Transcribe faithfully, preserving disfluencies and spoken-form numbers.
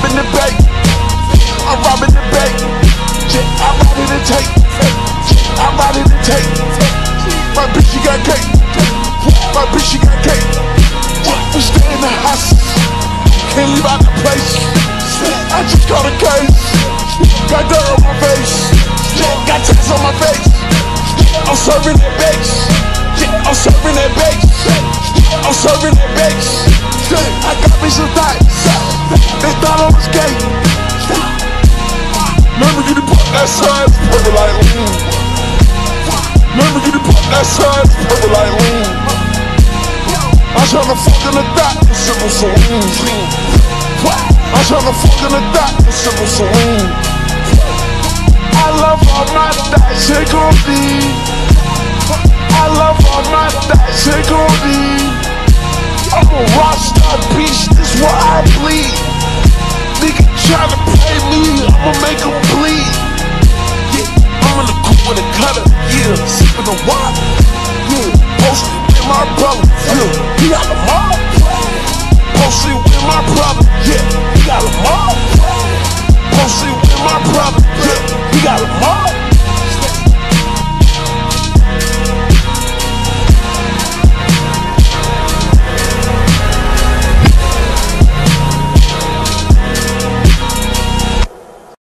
robbing the bank. I'm robbing the bank. I'm robbing the tape. I'm robbing the tape. My bitch, she got cake. My bitch, she got cake. We stay in the house. Can't leave out the place. I just caught a case. Got dirt on my face. Got tats on my face. I'm serving that base. I'm serving that base. I'm serving that base. I got me some thoughts. They thought I was gay. Remember you to put that sign, purple like lean. Remember you to put that sign, purple like lean. I'm tryna fuck in the dot, the simple saline. I'm tryna fuck in the dot, the simple saline. I love all my dots, shake on me. I love all my dots, shake on me. I'm a rockstar bitch, this why I bleed. Nigga tryna play me, I'ma make him bleed. Yeah, I'm in the cool with a cutter, yeah, sippin' the wine.